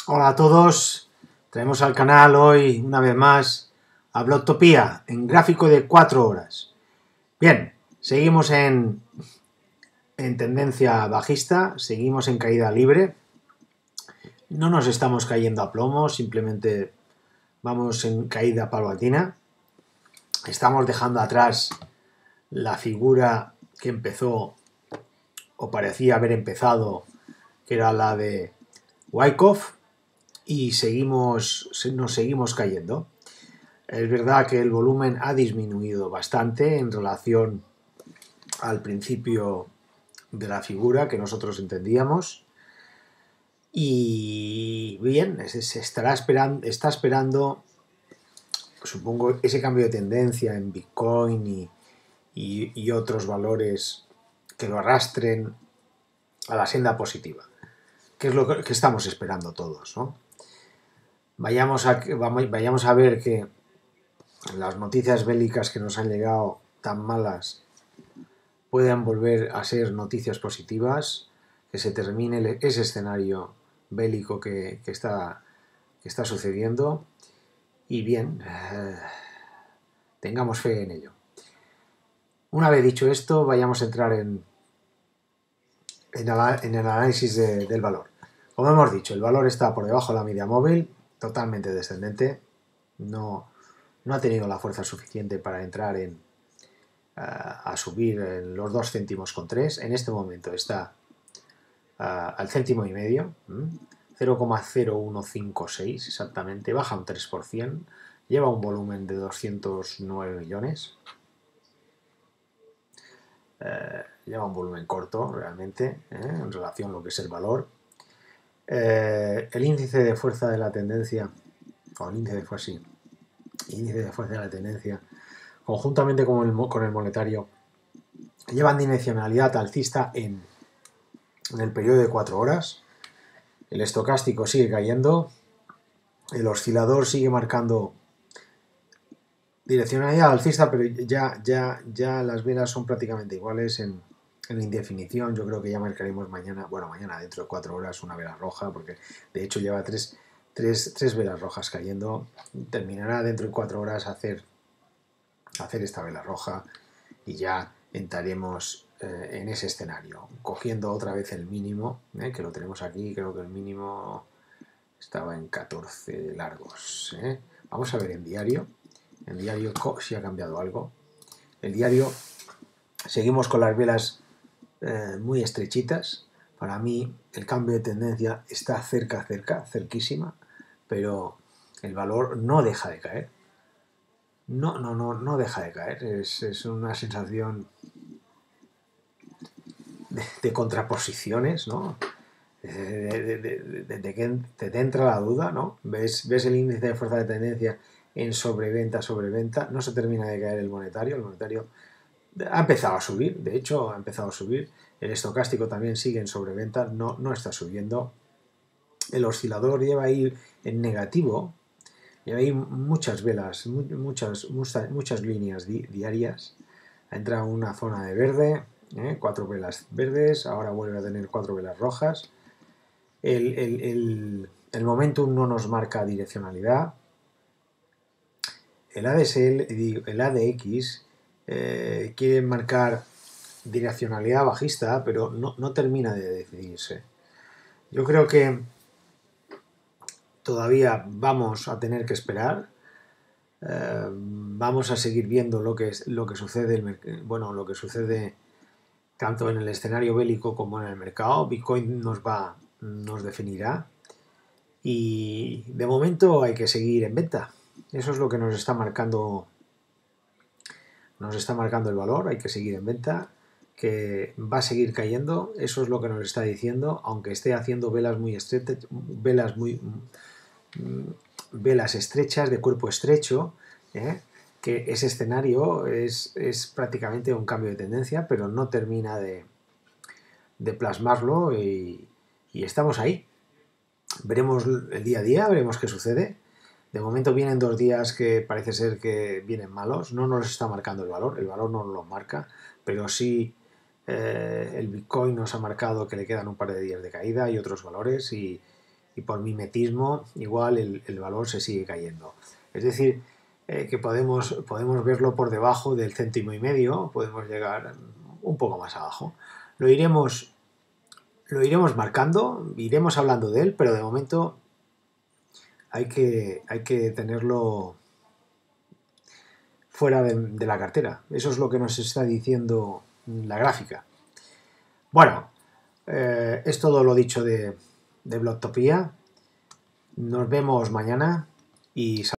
Hola a todos, traemos al canal hoy una vez más a Blogtopía en gráfico de 4 horas. Bien, seguimos en tendencia bajista, seguimos en caída libre, no nos estamos cayendo a plomo, simplemente vamos en caída paulatina. Estamos dejando atrás la figura que empezó o parecía haber empezado, que era la de Wyckoff, y nos seguimos cayendo. Es verdad que el volumen ha disminuido bastante en relación al principio de la figura que nosotros entendíamos. Y bien, está esperando, supongo, ese cambio de tendencia en Bitcoin y otros valores que lo arrastren a la senda positiva, que es lo que estamos esperando todos, ¿no? Vayamos a ver que las noticias bélicas que nos han llegado tan malas puedan volver a ser noticias positivas, que se termine ese escenario bélico que está sucediendo y bien, tengamos fe en ello. Una vez dicho esto, vayamos a entrar en el análisis del valor. Como hemos dicho, el valor está por debajo de la media móvil, totalmente descendente, no ha tenido la fuerza suficiente para entrar a subir en los 2 céntimos con 3. En este momento está al céntimo y medio, 0,0156 exactamente, baja un 3%, lleva un volumen de 209 millones, lleva un volumen corto realmente, en relación a lo que es el valor. El índice de fuerza de la tendencia, o el índice de fuerza de la tendencia, conjuntamente con el monetario, llevan direccionalidad alcista en el periodo de 4 horas. El estocástico sigue cayendo, el oscilador sigue marcando direccionalidad alcista, pero ya las velas son prácticamente iguales en indefinición. Yo creo que ya marcaremos mañana dentro de 4 horas una vela roja, porque de hecho lleva tres velas rojas cayendo. Terminará dentro de 4 horas hacer esta vela roja y ya entraremos en ese escenario, cogiendo otra vez el mínimo, que lo tenemos aquí. Creo que el mínimo estaba en 14 largos. Vamos a ver en diario si ha cambiado algo. El diario, seguimos con las velas muy estrechitas. Para mí el cambio de tendencia está cerquísima, pero el valor no deja de caer. No deja de caer. Es una sensación de contraposiciones, ¿no? De que te entra la duda, ¿no? Ves el índice de fuerza de tendencia en sobreventa, no se termina de caer el monetario ha empezado a subir, de hecho ha empezado a subir, el estocástico también sigue en sobreventa, no está subiendo, el oscilador lleva ahí en negativo, lleva ahí muchas velas, muchas líneas diarias, ha entrado en una zona de verde, 4 velas verdes, ahora vuelve a tener 4 velas rojas. El momentum no nos marca direccionalidad. El ADX quiere marcar direccionalidad bajista, pero no termina de decidirse. Yo creo que todavía vamos a tener que esperar. Vamos a seguir viendo lo que sucede, lo que sucede tanto en el escenario bélico como en el mercado. Bitcoin nos definirá, y de momento hay que seguir en venta. Eso es lo que nos está marcando el valor. Hay que seguir en venta, que va a seguir cayendo. Eso es lo que nos está diciendo, aunque esté haciendo velas muy estrechas, velas estrechas de cuerpo estrecho, que ese escenario es prácticamente un cambio de tendencia, pero no termina de plasmarlo, y estamos ahí. Veremos el día a día, veremos qué sucede. De momento vienen 2 días que parece ser que vienen malos, no nos está marcando el valor no nos lo marca, pero sí el Bitcoin nos ha marcado que le quedan un par de días de caída y otros valores, y y por mimetismo igual el valor se sigue cayendo. Es decir, que podemos verlo por debajo del céntimo y medio, podemos llegar un poco más abajo. Lo iremos marcando, iremos hablando de él, pero de momento hay que tenerlo fuera de la cartera. Eso es lo que nos está diciendo la gráfica. Bueno, es todo lo dicho de Blogtopía. Nos vemos mañana y